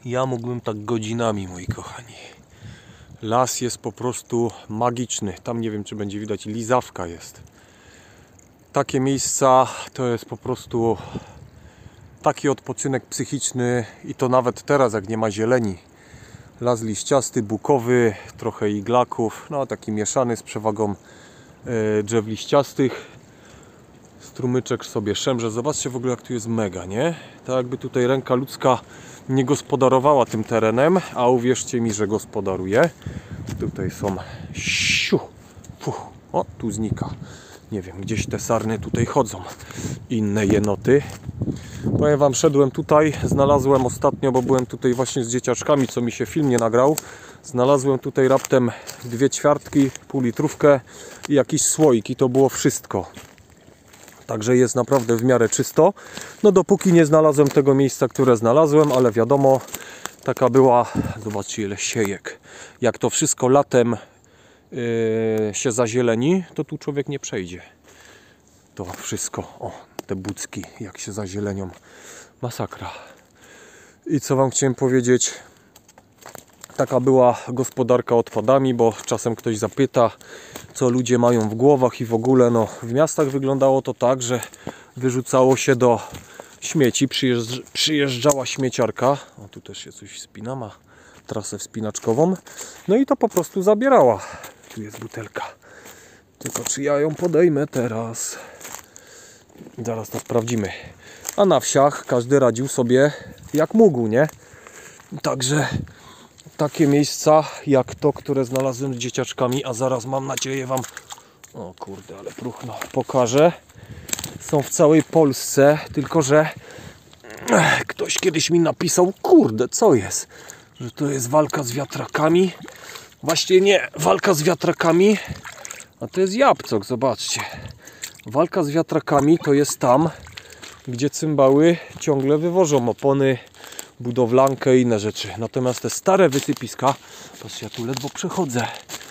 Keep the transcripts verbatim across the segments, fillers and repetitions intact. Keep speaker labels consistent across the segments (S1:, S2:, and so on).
S1: Ja mógłbym tak godzinami, moi kochani. Las jest po prostu magiczny. Tam nie wiem, czy będzie widać, lizawka jest. Takie miejsca to jest po prostu taki odpoczynek psychiczny i to nawet teraz, jak nie ma zieleni. Las liściasty, bukowy, trochę iglaków, no taki mieszany z przewagą e, drzew liściastych. Strumyczek sobie szemrze. Zobaczcie w ogóle, jak tu jest mega, nie? Tak jakby tutaj ręka ludzka nie gospodarowała tym terenem, a uwierzcie mi, że gospodaruje. Tutaj są siu, puch, o, tu znika. Nie wiem, gdzieś te sarny tutaj chodzą. Inne jenoty. Powiem wam, szedłem tutaj, znalazłem ostatnio, bo byłem tutaj właśnie z dzieciaczkami, co mi się film nie nagrał. Znalazłem tutaj raptem dwie ćwiartki, pół litrówkę i jakiś słoik i to było wszystko. Także jest naprawdę w miarę czysto. No dopóki nie znalazłem tego miejsca, które znalazłem, ale wiadomo, taka była, zobaczcie ile siejek. Jak to wszystko latem yy, się zazieleni, to tu człowiek nie przejdzie. To wszystko, o, te bucki, jak się zazielenią. Masakra. I co wam chciałem powiedzieć? Taka była gospodarka odpadami, bo czasem ktoś zapyta, co ludzie mają w głowach i w ogóle. No, w miastach wyglądało to tak, że wyrzucało się do śmieci, przyjeżdż, przyjeżdżała śmieciarka. O, tu też się coś wspina, ma trasę wspinaczkową. No i to po prostu zabierała. Tu jest butelka. Tylko czy ja ją podejmę teraz? Zaraz to sprawdzimy. A na wsiach każdy radził sobie jak mógł, nie? Także takie miejsca jak to, które znalazłem z dzieciaczkami, a zaraz mam nadzieję wam, o kurde, ale próchno, pokażę. Są w całej Polsce, tylko że ktoś kiedyś mi napisał, kurde, co jest? Że to jest walka z wiatrakami. Właśnie nie, walka z wiatrakami, a to jest Jabłcok, zobaczcie. Walka z wiatrakami to jest tam, gdzie cymbały ciągle wywożą opony, budowlankę i inne rzeczy. Natomiast te stare wysypiska, patrzcie, ja tu ledwo przechodzę.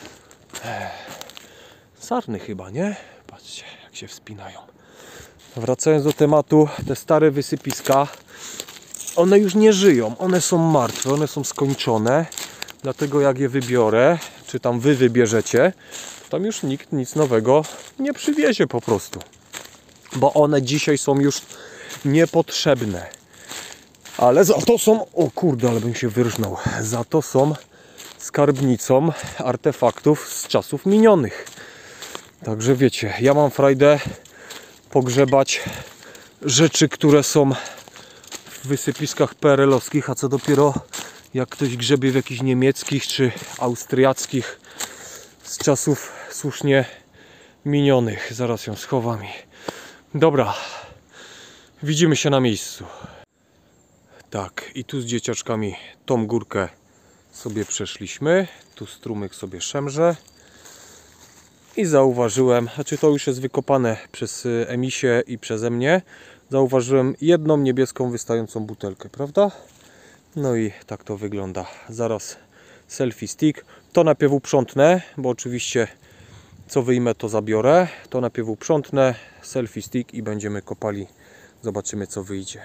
S1: Sarny chyba, nie? Patrzcie, jak się wspinają. Wracając do tematu, te stare wysypiska, one już nie żyją, one są martwe, one są skończone. Dlatego jak je wybiorę, czy tam wy wybierzecie, tam już nikt nic nowego nie przywiezie po prostu. Bo one dzisiaj są już niepotrzebne. Ale za to są, o kurde, ale bym się wyrżnął, za to są skarbnicą artefaktów z czasów minionych. Także wiecie, ja mam frajdę pogrzebać rzeczy, które są w wysypiskach P R L-owskich, a co dopiero jak ktoś grzebie w jakichś niemieckich czy austriackich z czasów słusznie minionych. Zaraz ją schowam. Dobra, widzimy się na miejscu. Tak, i tu z dzieciaczkami tą górkę sobie przeszliśmy. Tu strumyk sobie szemrze. I zauważyłem, znaczy to już jest wykopane przez Emisie i przeze mnie. Zauważyłem jedną niebieską wystającą butelkę, prawda? No i tak to wygląda. Zaraz selfie stick. To najpierw uprzątnę, bo oczywiście co wyjmę, to zabiorę. To najpierw uprzątnę, selfie stick i będziemy kopali. Zobaczymy, co wyjdzie.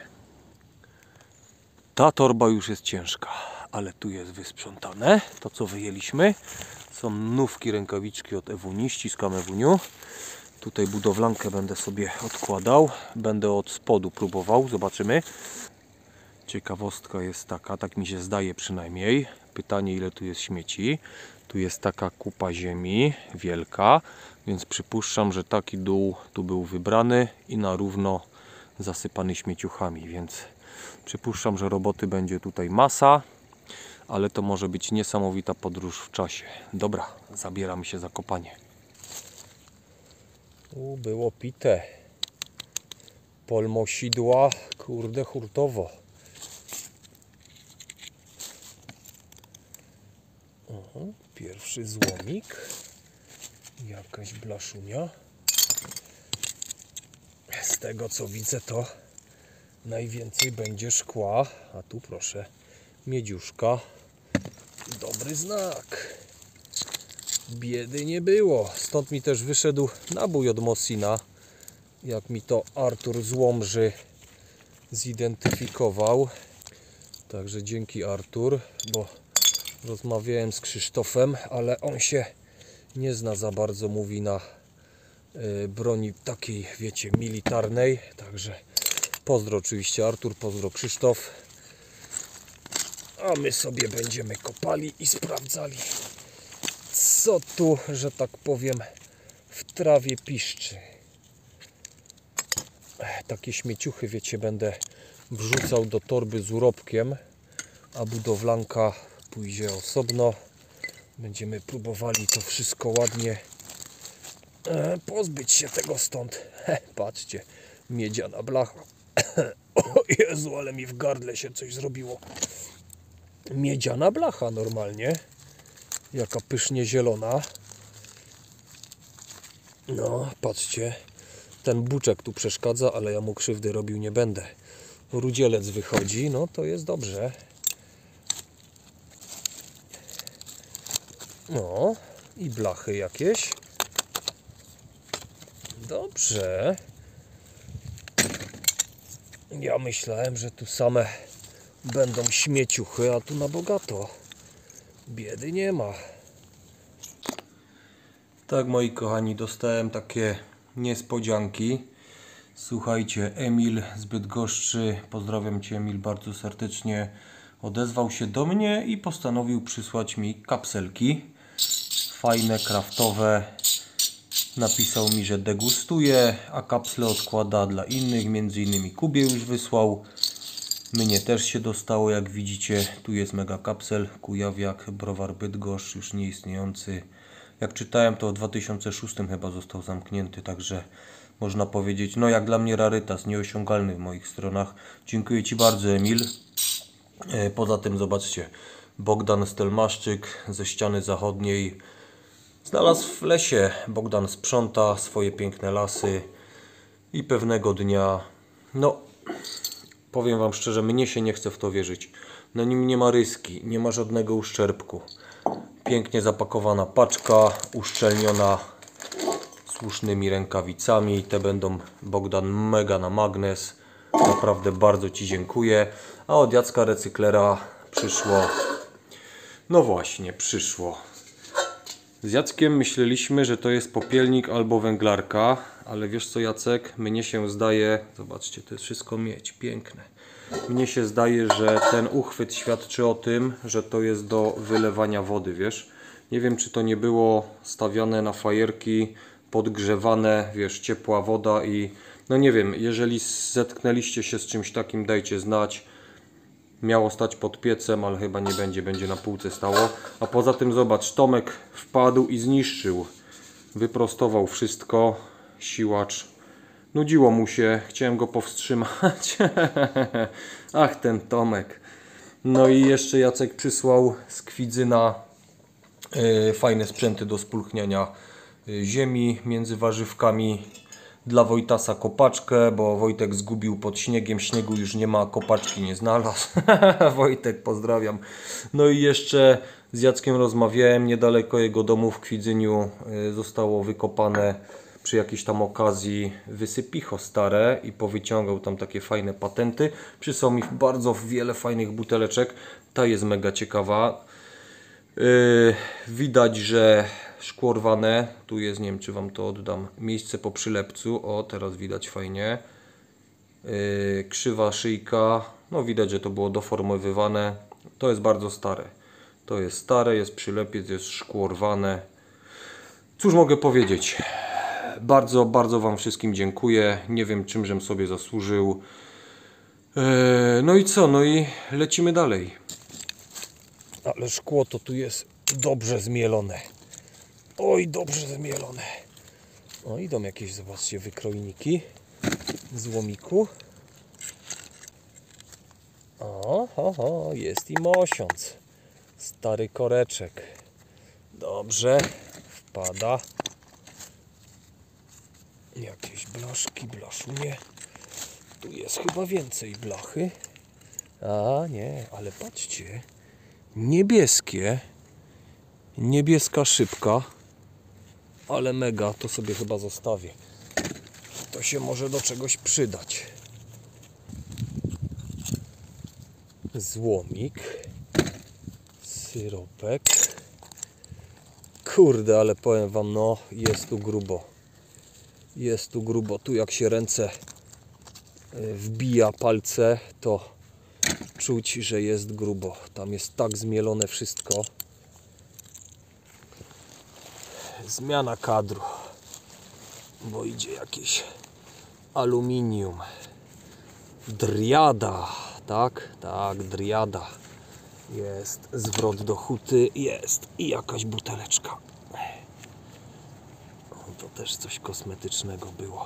S1: Ta torba już jest ciężka, ale tu jest wysprzątane. To, co wyjęliśmy, są nówki, rękawiczki od Ewuni. Ściskam, Ewuniu. Tutaj budowlankę będę sobie odkładał. Będę od spodu próbował. Zobaczymy. Ciekawostka jest taka, tak mi się zdaje przynajmniej. Pytanie, ile tu jest śmieci. Tu jest taka kupa ziemi, wielka, więc przypuszczam, że taki dół tu był wybrany i na równo zasypany śmieciuchami, więc przypuszczam, że roboty będzie tutaj masa, ale to może być niesamowita podróż w czasie. Dobra, zabieramy się za kopanie. Tu było pite. Polmosidła, kurde, hurtowo. Aha, pierwszy złomik. Jakaś blaszunia. Z tego co widzę, to najwięcej będzie szkła. A tu proszę, miedziuszka. Dobry znak. Biedy nie było. Stąd mi też wyszedł nabój od Mossina. Jak mi to Artur z Łomży zidentyfikował. Także dzięki, Artur, bo rozmawiałem z Krzysztofem, ale on się nie zna za bardzo, mówi, na y, broni takiej, wiecie, militarnej. Także pozdro oczywiście, Artur, pozdro, Krzysztof. A my sobie będziemy kopali i sprawdzali, co tu, że tak powiem, w trawie piszczy. Takie śmieciuchy, wiecie, będę wrzucał do torby z urobkiem, a budowlanka pójdzie osobno. Będziemy próbowali to wszystko ładnie e, pozbyć się tego stąd. He, patrzcie, miedziana blacha. O Jezu, ale mi w gardle się coś zrobiło. Miedziana blacha normalnie. Jaka pysznie zielona. No, patrzcie. Ten buczek tu przeszkadza, ale ja mu krzywdy robił nie będę. Rudzielec wychodzi, no to jest dobrze. No, i blachy jakieś. Dobrze. Ja myślałem, że tu same będą śmieciuchy, a tu na bogato. Biedy nie ma. Tak, moi kochani, dostałem takie niespodzianki. Słuchajcie, Emil z Bydgoszczy, pozdrawiam Cię, Emil, bardzo serdecznie, odezwał się do mnie i postanowił przysłać mi kapselki. Fajne, kraftowe. Napisał mi, że degustuje, a kapsle odkłada dla innych, między innymi Kubie już wysłał. Mnie też się dostało, jak widzicie. Tu jest mega kapsel, Kujawiak, browar Bydgoszcz, już nieistniejący. Jak czytałem, to w dwa tysiące szóstym chyba został zamknięty, także można powiedzieć, no jak dla mnie rarytas, nieosiągalny w moich stronach. Dziękuję Ci bardzo, Emil. Poza tym zobaczcie, Bogdan Stelmaszczyk ze ściany zachodniej znalazł w lesie. Bogdan sprząta swoje piękne lasy i pewnego dnia, no powiem Wam szczerze, mnie się nie chce w to wierzyć. Na nim nie ma ryski, nie ma żadnego uszczerbku. Pięknie zapakowana paczka, uszczelniona słusznymi rękawicami. Te będą, Bogdan, mega na magnes. Naprawdę bardzo Ci dziękuję. A od Jacka Recyklera przyszło, no właśnie, przyszło. Z Jackiem myśleliśmy, że to jest popielnik albo węglarka, ale wiesz co, Jacek, mnie się zdaje, zobaczcie, to jest wszystko miedź, piękne. Mnie się zdaje, że ten uchwyt świadczy o tym, że to jest do wylewania wody, wiesz. Nie wiem, czy to nie było stawiane na fajerki, podgrzewane, wiesz, ciepła woda i no nie wiem, jeżeli zetknęliście się z czymś takim, dajcie znać. Miało stać pod piecem, ale chyba nie będzie, będzie na półce stało. A poza tym zobacz, Tomek wpadł i zniszczył. Wyprostował wszystko, siłacz. Nudziło mu się, chciałem go powstrzymać. Ach, ten Tomek. No i jeszcze Jacek przysłał z Kwidzyna yy, fajne sprzęty do spulchniania yy, ziemi między warzywkami. Dla Wojtasa kopaczkę, bo Wojtek zgubił pod śniegiem, śniegu już nie ma, kopaczki nie znalazł. Wojtek, pozdrawiam. No i jeszcze z Jackiem rozmawiałem, niedaleko jego domu w Kwidzyniu zostało wykopane przy jakiejś tam okazji wysypicho stare i powyciągał tam takie fajne patenty. Przysłał mi bardzo wiele fajnych buteleczek, ta jest mega ciekawa. Yy, widać, że szkło rwane, tu jest, nie wiem czy Wam to oddam, miejsce po przylepcu, o teraz widać fajnie, yy, krzywa szyjka, no widać, że to było doformowywane, to jest bardzo stare, to jest stare, jest przylepiec, jest szkło rwane. Cóż mogę powiedzieć, bardzo, bardzo Wam wszystkim dziękuję, nie wiem czymżem sobie zasłużył, yy, no i co, no i lecimy dalej. Ale szkło to tu jest dobrze zmielone. Oj, dobrze zmielone. O, idą jakieś, zobaczcie, wykrojniki z łomiku. O, o, o, jest i mosiąc. Stary koreczek. Dobrze, wpada. Jakieś blaszki, blaszunie. Tu jest chyba więcej blachy. A nie, ale patrzcie. Niebieskie. Niebieska szybka. Ale mega, to sobie chyba zostawię. To się może do czegoś przydać. złomik, syropek. Kurde, ale powiem wam, no jest tu grubo. Jest tu grubo. Tu jak się ręce wbija palce, to czuć, że jest grubo. Tam jest tak zmielone wszystko. Zmiana kadru, bo idzie jakieś aluminium. Driada, tak? Tak, driada. Jest zwrot do huty, jest i jakaś buteleczka. To też coś kosmetycznego było.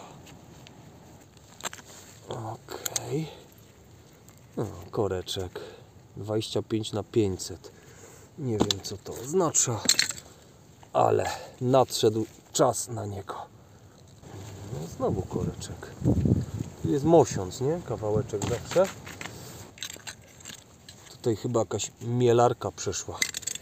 S1: Okej. Okay. Koreczek dwadzieścia pięć na pięćset. Nie wiem, co to oznacza, ale nadszedł czas na niego. No, znowu koreczek. Tu jest mosiąc, nie? Kawałeczek zawsze. Tutaj chyba jakaś mielarka przeszła.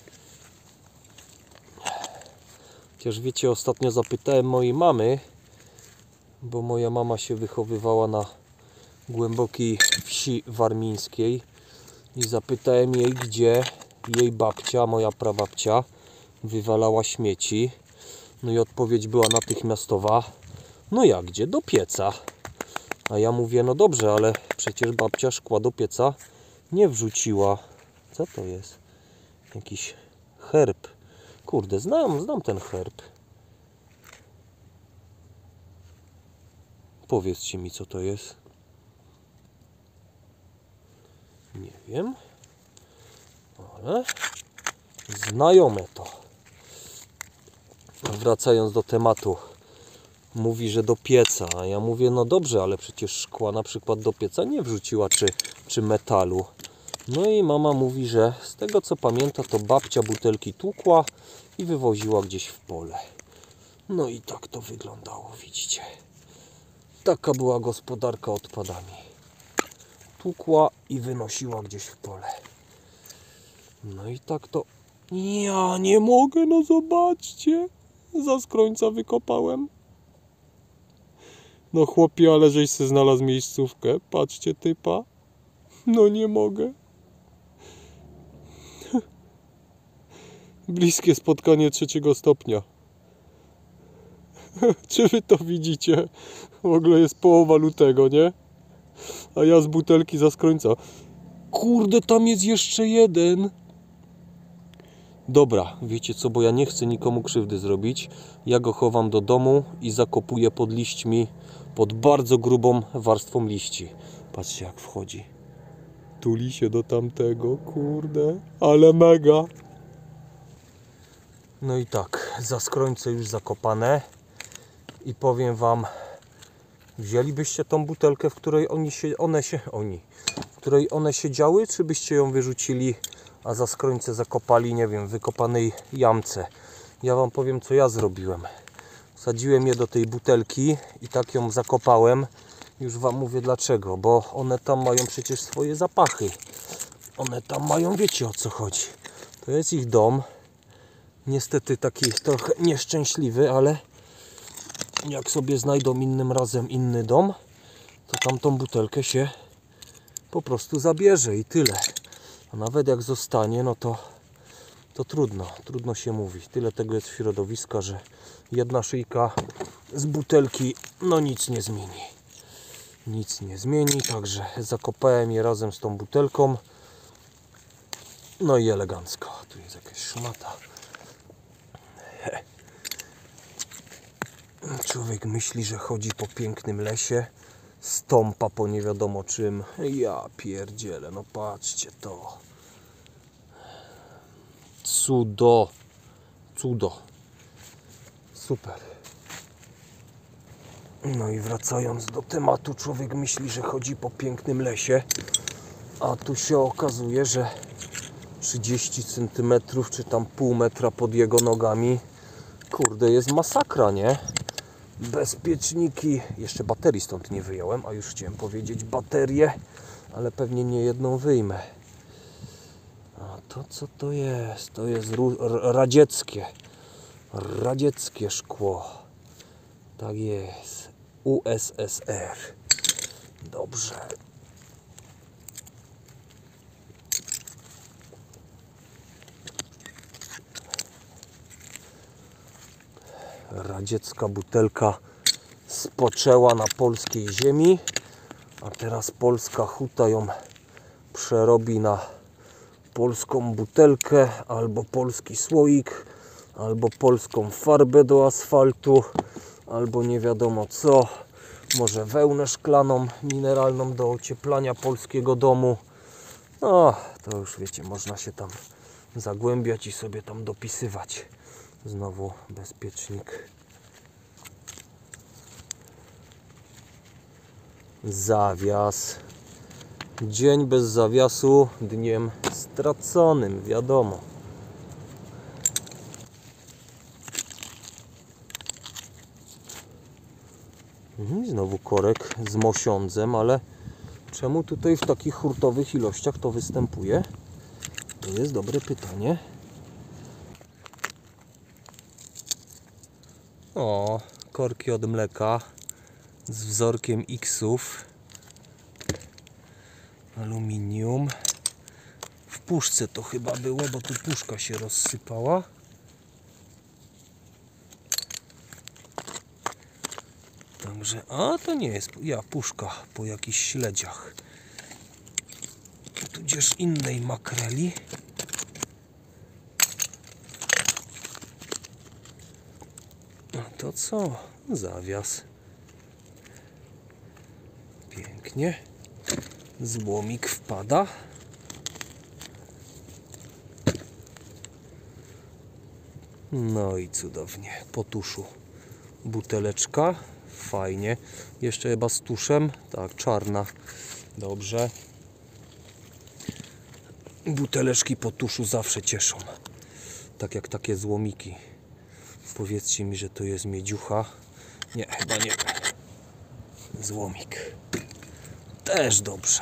S1: Chociaż wiecie, ostatnio zapytałem mojej mamy, bo moja mama się wychowywała na głębokiej wsi warmińskiej, i zapytałem jej, gdzie jej babcia, moja prababcia, wywalała śmieci. No i odpowiedź była natychmiastowa: no jak gdzie? Do pieca. A ja mówię, no dobrze, ale przecież babcia szkła do pieca nie wrzuciła. Co to jest? Jakiś herb. Kurde, znam, znam ten herb. Powiedzcie mi, co to jest. Nie wiem. Ale znajome to. Wracając do tematu. Mówi, że do pieca. A ja mówię, no dobrze, ale przecież szkła na przykład do pieca nie wrzuciła, czy, czy metalu. No i mama mówi, że z tego co pamięta, to babcia butelki tłukła i wywoziła gdzieś w pole. No i tak to wyglądało, widzicie. Taka była gospodarka odpadami. Tłukła i wynosiła gdzieś w pole. No i tak to... Ja nie mogę, no zobaczcie. Za skrońca wykopałem. No chłopie, ale żeś se znalazł miejscówkę. Patrzcie, typa. No nie mogę. Bliskie spotkanie trzeciego stopnia. Czy wy to widzicie? W ogóle jest połowa lutego, nie? A ja z butelki za skrońca. Kurde, tam jest jeszcze jeden. Dobra, wiecie co, bo ja nie chcę nikomu krzywdy zrobić. Ja go chowam do domu i zakopuję pod liśćmi, pod bardzo grubą warstwą liści. Patrzcie, jak wchodzi. Tuli się do tamtego, kurde, ale mega. No i tak, za skrońce już zakopane. I powiem wam, wzięlibyście tą butelkę, w której oni się, one się, oni, w której one siedziały, czy byście ją wyrzucili, a za skrońce zakopali, nie wiem, w wykopanej jamce? Ja wam powiem, co ja zrobiłem. Wsadziłem je do tej butelki i tak ją zakopałem. Już wam mówię dlaczego, bo one tam mają przecież swoje zapachy. One tam mają, wiecie o co chodzi. To jest ich dom. Niestety taki trochę nieszczęśliwy, ale jak sobie znajdą innym razem inny dom, to tamtą butelkę się po prostu zabierze i tyle. A nawet jak zostanie, no to, to trudno, trudno się mówi. Tyle tego jest środowiska, że jedna szyjka z butelki no nic nie zmieni. Nic nie zmieni, także zakopałem je razem z tą butelką. No i elegancko. Tu jest jakaś szmata. Człowiek myśli, że chodzi po pięknym lesie, stąpa po nie wiadomo czym. Ja pierdzielę, no patrzcie to. Cudo. Cudo. Super. No i wracając do tematu, człowiek myśli, że chodzi po pięknym lesie, a tu się okazuje, że trzydzieści centymetrów czy tam pół metra pod jego nogami, kurde, jest masakra, nie? Bezpieczniki, jeszcze baterii stąd nie wyjąłem, a już chciałem powiedzieć baterię, ale pewnie nie jedną wyjmę. A to co to jest? To jest radzieckie, radzieckie szkło. Tak jest, U S S R. Dobrze. Radziecka butelka spoczęła na polskiej ziemi, a teraz polska huta ją przerobi na polską butelkę, albo polski słoik, albo polską farbę do asfaltu, albo nie wiadomo co, może wełnę szklaną, mineralną do ocieplania polskiego domu. No, to już wiecie, można się tam zagłębiać i sobie tam dopisywać. Znowu bezpiecznik. Zawias. Dzień bez zawiasu dniem straconym, wiadomo. I znowu korek z mosiądzem, ale czemu tutaj w takich hurtowych ilościach to występuje? To jest dobre pytanie. O, korki od mleka z wzorkiem X-ów. Aluminium. W puszce to chyba było, bo tu puszka się rozsypała. Także, a to nie jest, ja, puszka po jakichś śledziach. Tudzież innej makreli. A to co? Zawias. Pięknie. Złomik wpada. No i cudownie. Po tuszu buteleczka. Fajnie. Jeszcze chyba z tuszem. Tak, czarna. Dobrze. Buteleczki po tuszu zawsze cieszą. Tak jak takie złomiki. Powiedzcie mi, że to jest miedziucha. Nie, chyba nie. Złomik. Też dobrze.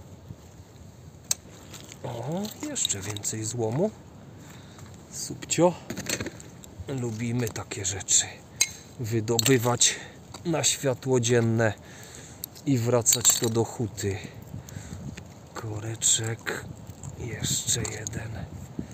S1: O, jeszcze więcej złomu. Subcio. Lubimy takie rzeczy wydobywać na światło dzienne i wracać to do huty. Koreczek. Jeszcze jeden.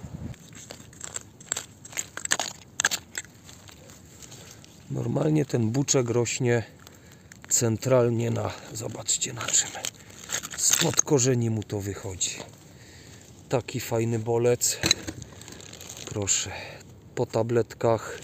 S1: Normalnie ten buczek rośnie centralnie na, zobaczcie na czym, spod korzeni mu to wychodzi. Taki fajny bolec, proszę, po tabletkach.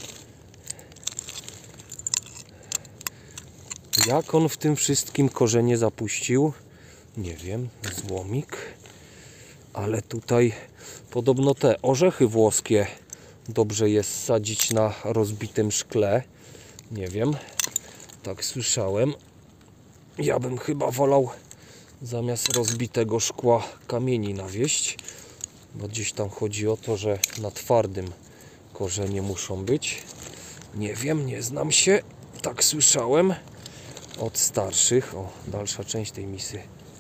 S1: Jak on w tym wszystkim korzenie zapuścił? Nie wiem, złomik. Ale tutaj podobno te orzechy włoskie dobrze jest sadzić na rozbitym szkle. Nie wiem, tak słyszałem. Ja bym chyba wolał zamiast rozbitego szkła kamieni nawieść, bo gdzieś tam chodzi o to, że na twardym korzenie muszą być. Nie wiem, nie znam się. Tak słyszałem od starszych. O, dalsza część tej misy.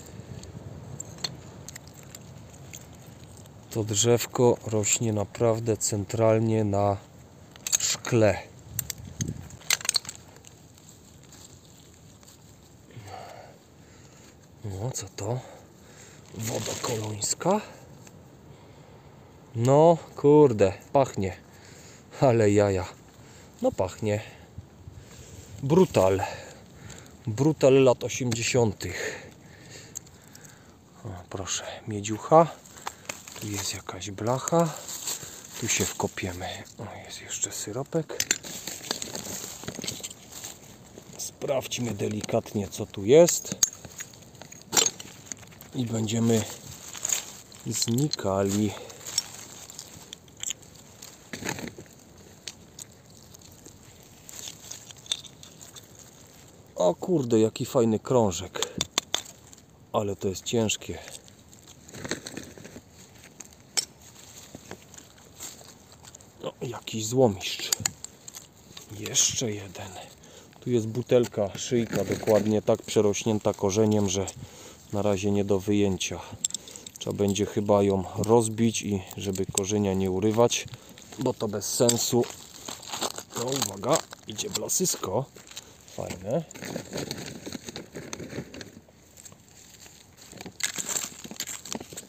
S1: To drzewko rośnie naprawdę centralnie na szkle. No, co to? Woda kolońska? No, kurde, pachnie. Ale jaja. No, pachnie. Brutal. Brutal lat osiemdziesiątych. O, proszę, miedziucha. Tu jest jakaś blacha. Tu się wkopiemy. O, jest jeszcze syropek. Sprawdźmy delikatnie, co tu jest. I będziemy znikali. O kurde, jaki fajny krążek. Ale to jest ciężkie. No, jakiś złomiszcz. Jeszcze jeden. Tu jest butelka, szyjka dokładnie tak przerośnięta korzeniem, że na razie nie do wyjęcia. Trzeba będzie chyba ją rozbić i żeby korzenia nie urywać, bo to bez sensu. No uwaga, idzie blasysko. Fajne.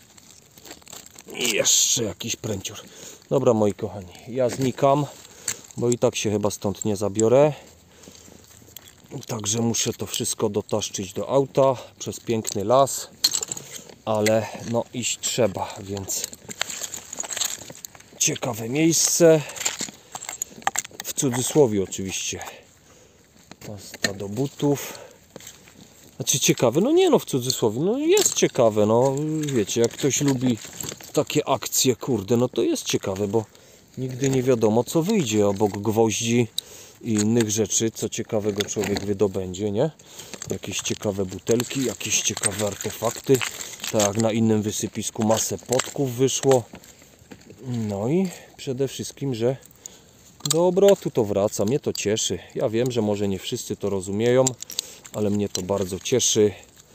S1: I jeszcze jakiś pręcior. Dobra, moi kochani, ja znikam. bo i tak się chyba stąd nie zabiorę. Także muszę to wszystko dotaszczyć do auta przez piękny las, ale no iść trzeba, więc ciekawe miejsce, w cudzysłowie oczywiście. Pasta do butów. Znaczy ciekawe, no nie no w cudzysłowie, no jest ciekawe, no wiecie, jak ktoś lubi takie akcje, kurde, no to jest ciekawe, bo nigdy nie wiadomo co wyjdzie obok gwoździ i innych rzeczy, co ciekawego człowiek wydobędzie, nie? Jakieś ciekawe butelki, jakieś ciekawe artefakty, tak jak na innym wysypisku masę potków wyszło. No i przede wszystkim, że do obrotu to wraca, mnie to cieszy. Ja wiem, że może nie wszyscy to rozumieją, ale mnie to bardzo cieszy.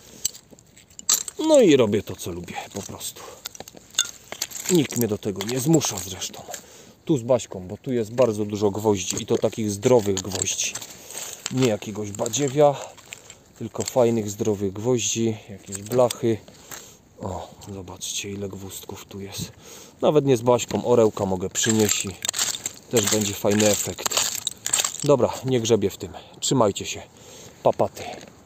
S1: No i robię to, co lubię, po prostu. Nikt mnie do tego nie zmusza zresztą. Tu z Baśką, bo tu jest bardzo dużo gwoździ i to takich zdrowych gwoździ. Nie jakiegoś badziewia, tylko fajnych, zdrowych gwoździ, jakieś blachy. O, zobaczcie ile gwózdków tu jest. Nawet nie z Baśką, orełka mogę przynieść i też będzie fajny efekt. Dobra, nie grzebię w tym. Trzymajcie się. Papaty.